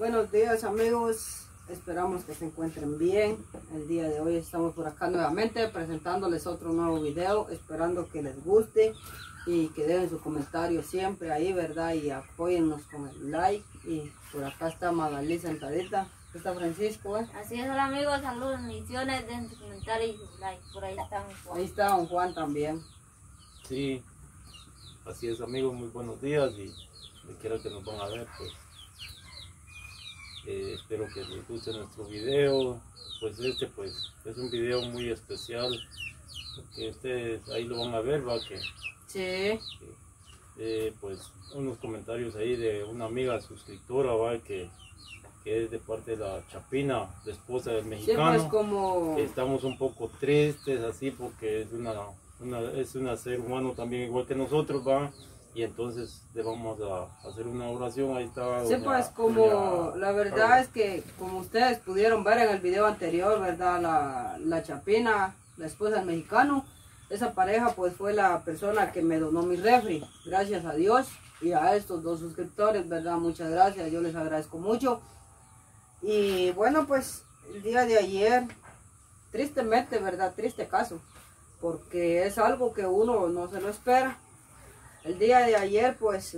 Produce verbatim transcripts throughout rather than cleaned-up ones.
Buenos días amigos, esperamos que se encuentren bien. El día de hoy estamos por acá nuevamente presentándoles otro nuevo video, esperando que les guste y que den su comentario siempre ahí, ¿verdad? Y apóyennos con el like. Y por acá está Magalí sentadita, está Francisco, ¿eh? Así es, hola amigos, saludos, bendiciones, den su comentario y su like. Por ahí está mi Juan. Ahí está don Juan también. Sí, así es amigos, muy buenos días y de quiera que nos van a ver, pues eh, espero que les guste nuestro video. Pues este pues es un video muy especial porque ustedes ahí lo van a ver, va que, Sí. que eh, pues unos comentarios ahí de una amiga suscriptora, va que, que es de parte de la Chapina, la esposa del Sí, mexicano. pues como... Estamos un poco tristes así porque es una, una es una ser humano también igual que nosotros, va, y entonces le vamos a hacer una oración. Ahí está Sí, doña- pues como doña la verdad Carla. es que como ustedes pudieron ver en el video anterior, ¿verdad? La, la Chapina, la esposa del mexicano, esa pareja pues fue la persona que me donó mi refri, gracias a Dios, y a estos dos suscriptores, ¿verdad? Muchas gracias, yo les agradezco mucho. Y bueno, pues el día de ayer, tristemente, ¿verdad? Triste caso, porque es algo que uno no se lo espera. El día de ayer, pues,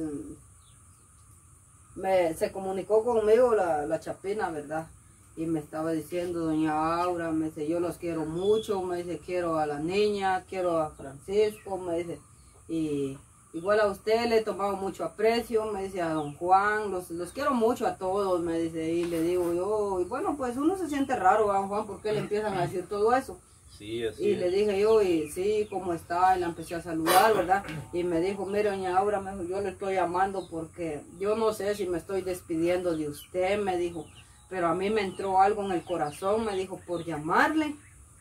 me, se comunicó conmigo la, la Chapina, ¿verdad? Y me estaba diciendo, doña Aura, me dice, yo los quiero mucho, me dice, quiero a la niña, quiero a Francisco, me dice, y igual a usted le he tomado mucho aprecio, me dice, a don Juan, los, los quiero mucho a todos, me dice, y le digo yo, y bueno, pues uno se siente raro, a don Juan, porque le empiezan a decir todo eso. Sí, así Y es. le dije yo, y sí, ¿cómo está? Y la empecé a saludar, ¿verdad? Y me dijo, mire, doña Aura, me dijo, yo le estoy llamando porque yo no sé si me estoy despidiendo de usted, me dijo, pero a mí me entró algo en el corazón, me dijo, por llamarle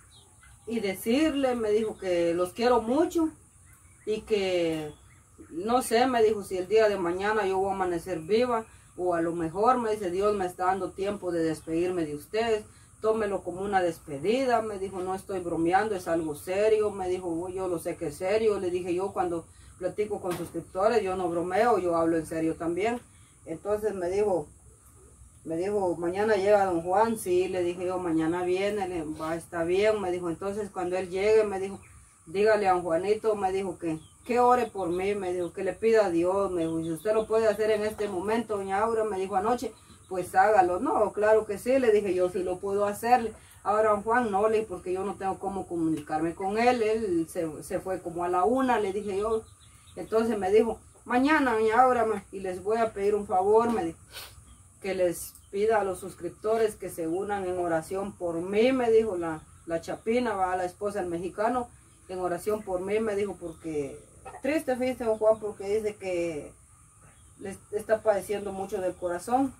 y decirle, me dijo que los quiero mucho y que, no sé, me dijo, si el día de mañana yo voy a amanecer viva, o a lo mejor, me dice, Dios me está dando tiempo de despedirme de ustedes. Tómelo como una despedida, me dijo, no estoy bromeando, es algo serio, me dijo, yo lo sé que es serio. Le dije yo, cuando platico con suscriptores, yo no bromeo, yo hablo en serio también. Entonces me dijo, me dijo, mañana llega don Juan, sí, le dije yo, mañana viene, le, va, está bien, me dijo, entonces cuando él llegue, me dijo, dígale a don Juanito, me dijo que, que ore por mí, me dijo, que le pida a Dios, me dijo, si usted lo puede hacer en este momento, doña Aura, me dijo anoche, pues hágalo. No, claro que sí, le dije yo, sí lo puedo hacer. Ahora don Juan no, le porque yo no tengo cómo comunicarme con él, él se, se fue como a la una, le dije yo. Entonces me dijo, mañana, doña Aura, y les voy a pedir un favor, me dijo, que les pida a los suscriptores que se unan en oración por mí, me dijo la, la Chapina, va, la esposa del mexicano, en oración por mí, me dijo, porque triste, fíjate don Juan, porque dice que le está padeciendo mucho del corazón.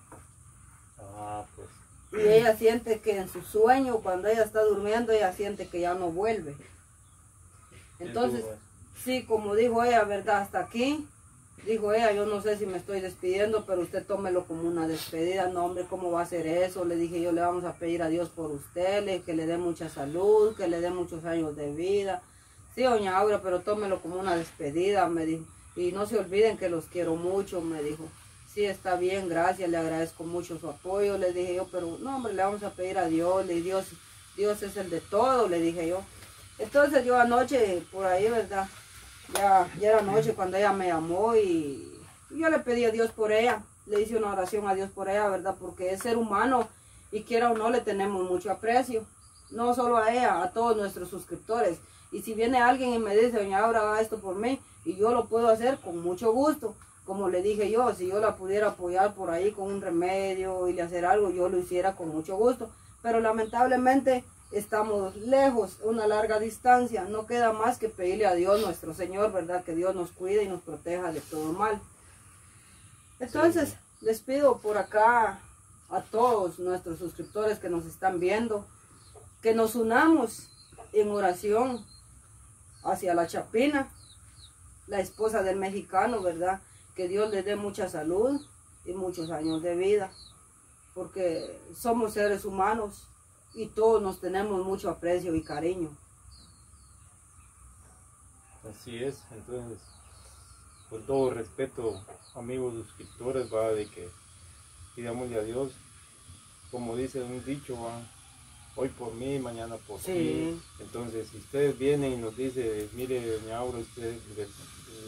Ah, pues. Y ella siente que en su sueño, cuando ella está durmiendo, ella siente que ya no vuelve. Entonces, sí, como dijo ella, ¿verdad? Hasta aquí, dijo ella, yo no sé si me estoy despidiendo, pero usted tómelo como una despedida. No, hombre, ¿cómo va a hacer eso? Le dije yo, le vamos a pedir a Dios por usted, le, que le dé mucha salud, que le dé muchos años de vida. Sí, doña Aura, pero tómelo como una despedida, me dijo. Y no se olviden que los quiero mucho, me dijo. Sí, está bien, gracias, le agradezco mucho su apoyo, le dije yo, pero no, hombre, le vamos a pedir a Dios, le Dios, Dios es el de todo, le dije yo. Entonces yo anoche, por ahí, ¿verdad? Ya, ya era noche cuando ella me llamó y yo le pedí a Dios por ella, le hice una oración a Dios por ella, ¿verdad? Porque es ser humano y quiera o no le tenemos mucho aprecio, no solo a ella, a todos nuestros suscriptores. Y si viene alguien y me dice, doña Aura, haga esto por mí, y yo lo puedo hacer con mucho gusto. Como le dije yo, si yo la pudiera apoyar por ahí con un remedio y le hacer algo, yo lo hiciera con mucho gusto. Pero lamentablemente estamos lejos, una larga distancia. No queda más que pedirle a Dios nuestro Señor, ¿verdad? Que Dios nos cuide y nos proteja de todo mal. Entonces, sí, les pido por acá a todos nuestros suscriptores que nos están viendo, que nos unamos en oración hacia la Chapina, la esposa del mexicano, ¿verdad? Que Dios le dé mucha salud y muchos años de vida, porque somos seres humanos y todos nos tenemos mucho aprecio y cariño. Así es, entonces, con todo respeto, amigos suscriptores, va, de que pidámosle a Dios, como dice un dicho, ¿va? Hoy por mí, mañana por Sí. ti. Entonces, si ustedes vienen y nos dicen, mire, doña Aura, usted es del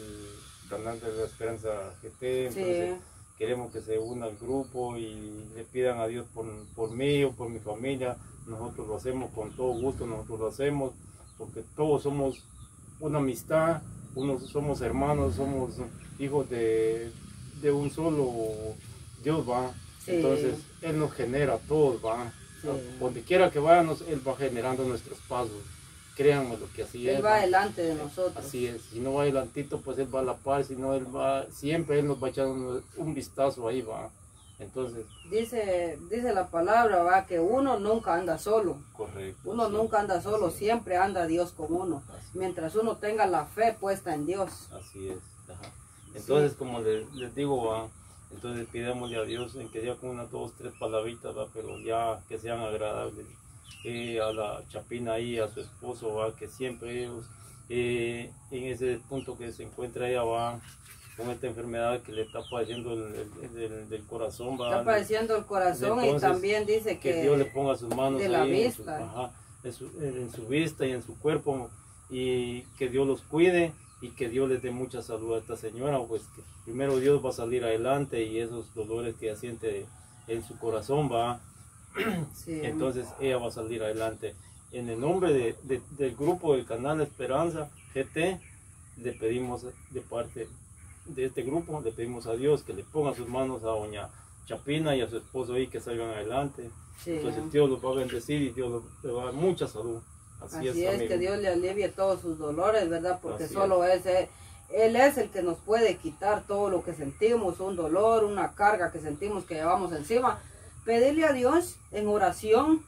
el canal de la Esperanza G T, entonces Sí. queremos que se una al grupo y le pidan a Dios por, por mí o por mi familia. Nosotros lo hacemos con todo gusto, nosotros lo hacemos porque todos somos una amistad, unos somos hermanos, somos hijos de, de un solo Dios, va. Sí. Entonces, Él nos genera a todos, va. Sí. Donde quiera que vayamos, Él va generando nuestros pasos. Créanme lo que así es. Él va ¿va? delante de nosotros. Así es. Si no va adelantito, pues Él va a la par. Si no, Él va, siempre Él nos va a echar un, un vistazo ahí, va. Entonces. Dice, dice la palabra, va, que uno nunca anda solo. Correcto. Uno sí. nunca anda solo, Así siempre anda Dios con uno. Así. Mientras uno tenga la fe puesta en Dios. Así es. Ajá. Entonces, sí. como les, les digo, va. Entonces pidémosle a Dios en que ya con unas dos, tres palabritas, ¿va? Pero ya que sean agradables. Eh, a la Chapina ahí, a su esposo, ¿va? Que siempre ellos, eh, en ese punto que se encuentra ella, va con esta enfermedad que le está padeciendo el, el, el, el, del corazón, va. Está padeciendo el corazón. Entonces, y también dice que, que Dios le ponga sus manos de la ahí vista. En, su, ajá, en, su, en su vista y en su cuerpo, y que Dios los cuide. Y que Dios les dé mucha salud a esta señora, pues que primero Dios va a salir adelante y esos dolores que ella siente en su corazón va, sí. Entonces ella va a salir adelante. En el nombre de, de, del grupo del canal Esperanza G T, le pedimos de parte de este grupo, le pedimos a Dios que le ponga sus manos a doña Chapina y a su esposo ahí que salgan adelante. Sí. Entonces Dios los va a bendecir y Dios le va a dar mucha salud. Así, Así es, es que Dios le alivie todos sus dolores, ¿verdad? Porque Así solo es. es, Él es el que nos puede quitar todo lo que sentimos, un dolor, una carga que sentimos que llevamos encima. Pedirle a Dios en oración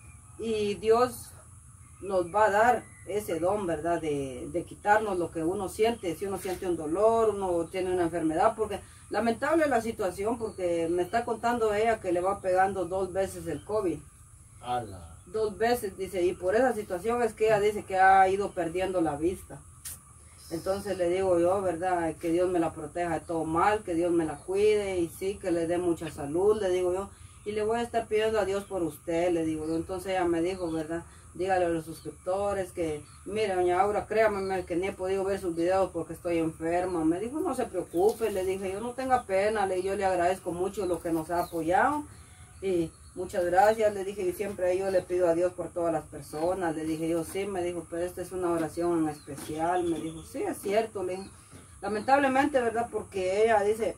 y Dios nos va a dar ese don, ¿verdad? De, de quitarnos lo que uno siente, si uno siente un dolor, uno tiene una enfermedad, porque lamentable la situación, porque me está contando ella que le va pegando dos veces el COVID. ¡Hala! Dos veces, dice, y por esa situación es que ella dice que ha ido perdiendo la vista. Entonces le digo yo, ¿verdad? Que Dios me la proteja de todo mal, que Dios me la cuide y sí, que le dé mucha salud, le digo yo. Y le voy a estar pidiendo a Dios por usted, le digo yo. Entonces ella me dijo, ¿verdad? Dígale a los suscriptores que, mire, doña Aura, créame que ni he podido ver sus videos porque estoy enferma. Me dijo, no se preocupe, le dije, yo no tenga pena, le, yo le agradezco mucho lo que nos ha apoyado. Y muchas gracias, le dije, y siempre yo le pido a Dios por todas las personas. Le dije yo, sí, me dijo, pero esta es una oración en especial. Me dijo, sí, es cierto, le dije. Lamentablemente, ¿verdad? Porque ella dice,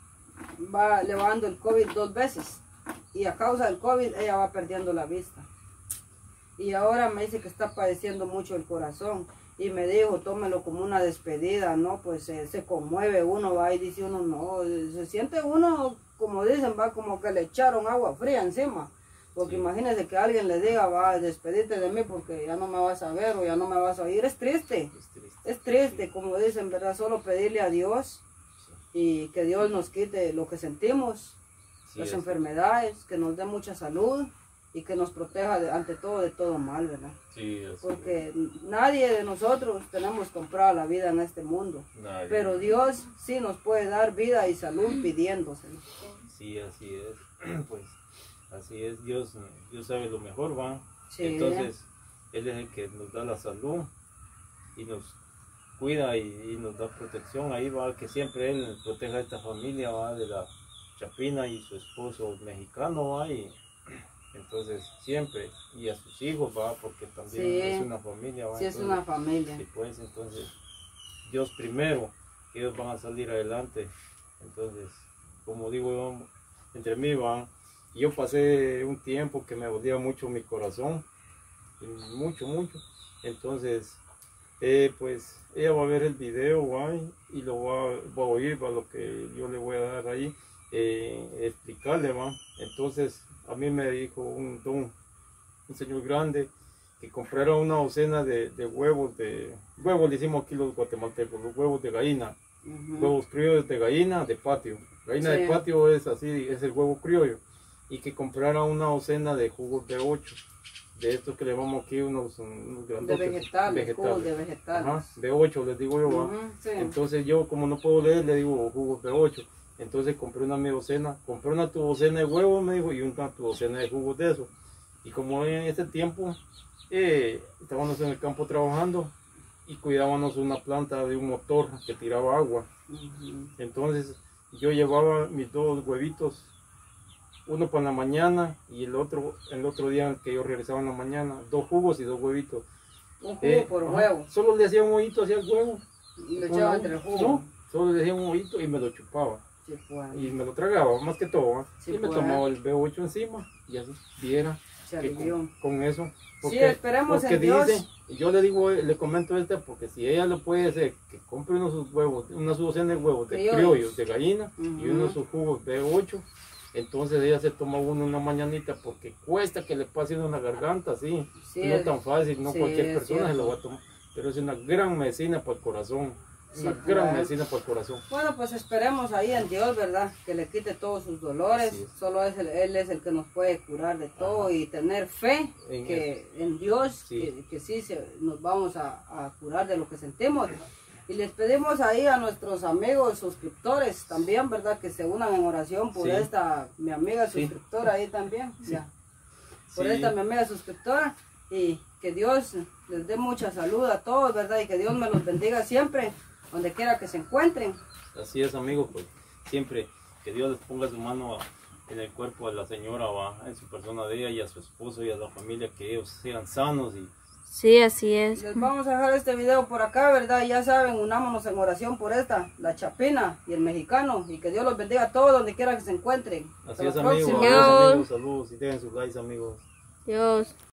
va llevando el COVID dos veces. Y a causa del COVID, ella va perdiendo la vista. Y ahora me dice que está padeciendo mucho el corazón. Y me dijo, tómelo como una despedida, ¿no? Pues eh, se conmueve uno, va y dice uno, no, se siente uno, como dicen, va como que le echaron agua fría encima. Porque sí. Imagínese que alguien le diga, va, despedirte de mí porque ya no me vas a ver o ya no me vas a oír. Es triste, es triste, es triste, como dicen, ¿verdad? Solo pedirle a Dios y que Dios nos quite lo que sentimos, sí, las enfermedades, que nos dé mucha salud. Y que nos proteja de, ante todo de todo mal, ¿verdad? Sí, porque es. Nadie de nosotros tenemos comprada la vida en este mundo. Nadie. Pero Dios sí nos puede dar vida y salud pidiéndoselo. Sí, así es. Pues así es. Dios, Dios sabe lo mejor, ¿va? Sí. Entonces, Él es el que nos da la salud y nos cuida y, y nos da protección. Ahí va, que siempre Él proteja a esta familia, ¿va? De la Chapina y su esposo mexicano, ¿va? Y, entonces siempre, y a sus hijos, va, porque también sí, es una familia, va. Sí, entonces, es una familia. Sí, pues, entonces, Dios primero, ellos van a salir adelante. Entonces, como digo yo, entre mí van, yo pasé un tiempo que me dolía mucho mi corazón, mucho, mucho. Entonces, eh, pues, ella va a ver el video, va, y lo va, va a oír, va, lo que yo le voy a dar ahí, eh, explicarle, va. Entonces, a mí me dijo un don, un señor grande, que comprara una docena de, de huevos, de huevos le hicimos aquí los guatemaltecos, los huevos de gallina, uh-huh. Huevos criollos de gallina de patio. Gallina sí. De patio es así, es el huevo criollo. Y que comprara una docena de jugos de ocho, de estos que le llamamos aquí unos, unos grandotes. De vegetales, vegetales. Jugos de vegetales. Ajá, de ocho les digo yo, uh-huh, sí. Entonces yo como no puedo leer le digo jugos de ocho. Entonces compré una media docena, compré una tubocena de huevos, me dijo, y una tubocena de jugos de eso. Y como en ese tiempo eh, estábamos en el campo trabajando y cuidábamos una planta de un motor que tiraba agua. Uh-huh. Entonces yo llevaba mis dos huevitos, uno para la mañana y el otro el otro día que yo regresaba en la mañana, dos jugos y dos huevitos. Un jugo eh, por huevo. Solo le hacía un huevito hacia el huevo. Y lo echaba entre el jugo. No, solo le hacía un huevito y me lo chupaba. Sí, pues. Y me lo tragaba, más que todo. Sí, y me pues. tomaba el B ocho encima y así viera que con, con eso. Porque, sí, esperemos en Dios. Dice, yo le digo, le comento a esta porque si ella lo puede hacer, que compre unos sus huevos, una su docena de huevos de criollos, criollos de gallina uh-huh. y unos sus jugos B ocho. Entonces ella se toma uno una mañanita porque cuesta que le pase una garganta, sí, sí no es tan fácil, no sí, cualquier persona se lo va a tomar, pero es una gran medicina para el corazón, una sí, gran claro. medicina para el corazón. Bueno, pues esperemos ahí en Dios, ¿verdad? Que le quite todos sus dolores, es. Solo es el, Él es el que nos puede curar de todo. Ajá. Y tener fe en, que, en Dios, sí. Que, que sí se, nos vamos a, a curar de lo que sentimos. Y les pedimos ahí a nuestros amigos suscriptores también, ¿verdad? Que se unan en oración por sí. esta, mi amiga suscriptora sí. ahí también, sí. ya. Por sí. esta mi amiga suscriptora. Y que Dios les dé mucha salud a todos, ¿verdad? Y que Dios me los bendiga siempre, donde quiera que se encuentren. Así es, amigos, pues siempre que Dios les ponga su mano en el cuerpo de la señora, va, en su persona de ella y a su esposo y a la familia, que ellos sean sanos y... Sí, así es. Les vamos a dejar este video por acá, ¿verdad? Ya saben, unámonos en oración por esta, la chapina y el mexicano. Y que Dios los bendiga a todos donde quiera que se encuentren. Así es, amigos. Adiós, amigos. Saludos y dejen sus likes, amigos. Dios.